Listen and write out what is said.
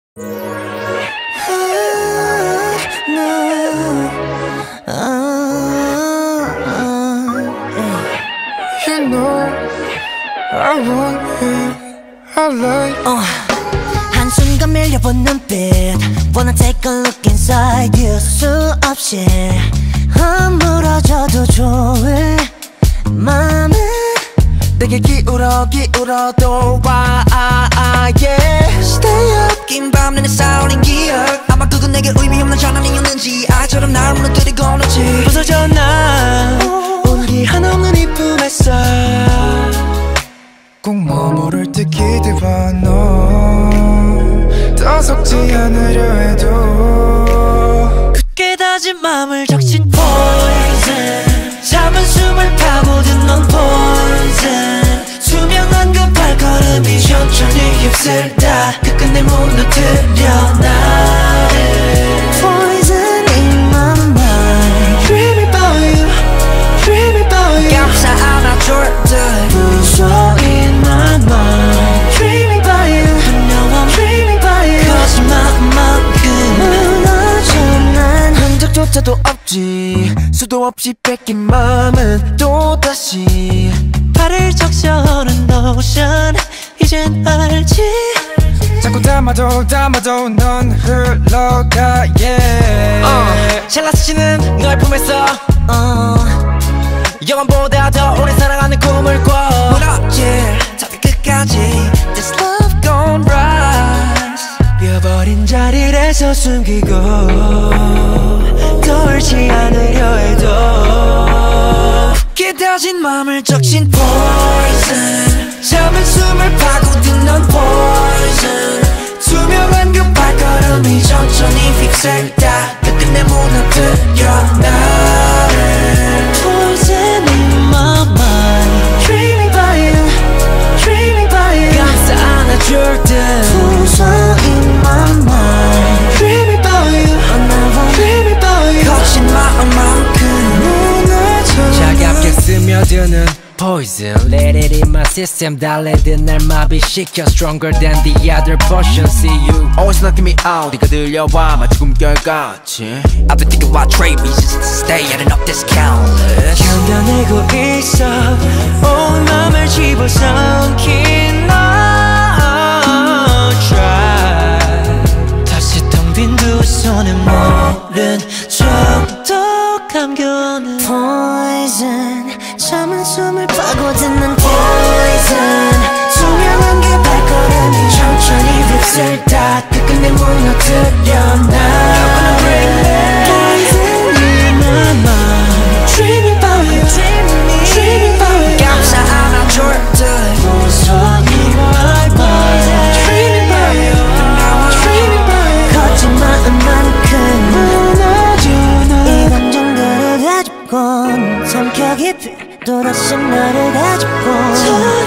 한순간 밀려본 눈빛 Wanna take a look inside you 수없이 허물어져도 좋을 맘은 내게 기울어도 와 yeah. Stay up 긴 밤 내내 쌓아올린 기억 아마 그건 내게 의미 없는 장난이었는지 아이처럼 날 무너뜨리고 놓지 부서져 난 온기 하나 없는 이 품에서 꼭 머무를 때 기대봐 너 더 속지 않으려 해도 굳게 다진 맘을 적신 poison 참은 숨을 파고든 넌 poison 투명한 그 발걸음이 천천히 휩쓸다 끝끝내 무너뜨려 나를 Poison in my mind Dreaming about you Dreaming about you 감싸 안아줄 듯 무서 in my mind Dreaming about you I know I'm dreaming about you 거짓말만큼 무너져 난 흔적조차도 없지 수도 없이 뺏긴 맘은 또다시 발을 적셔오는 ocean 이젠 알지 자꾸 담아도 넌 흘러가 yeah. 찰나스치는 너의 품에서 영원보다 더 오래 사랑하는 꿈을 꿔 무너질 탑의 끝까지 This love gon' rise 비어버린 자리에서 숨기고 돌지 않으려 해도 깨달진 맘을 적신 poison 참은 숨을 파고든 넌 poison 투명한 그 발걸음이 천천히 휩쓸다 끝끝내 무너뜨려 나를 Poison in my mind Dreaming about you Dreaming about you 감싸 안아줄 듯 무서 in my mind Dreaming about you I'm dreaming about you 거친 마음만큼 무너져 차갑게 스며드는 poison Let it in my system 달래듯 날 마비시켜 Stronger than the other potion See you always knocking me out 네가 들려와 마치 꿈결같이 I've been thinking about trade me just to stay adding up this countless 견뎌내고 있어 온 맘을 집어삼킨 너 Try 다시 텅 빈 두 손에 모른 척도 감겨오는 Poison 참은 숨을 파고드는 Poison 투명한 그 발걸음이 천천히 휩쓸다 끝끝내 무너뜨려 나 Poison in my mind Dreaming about you Dreaming about you 감싸 안아줄 듯 무서 in my mind Dreaming about you Dreaming about you 거친 마음만큼 무너져 이 감정들을 가지고 삼켜 깊이 또다시 너를 가지고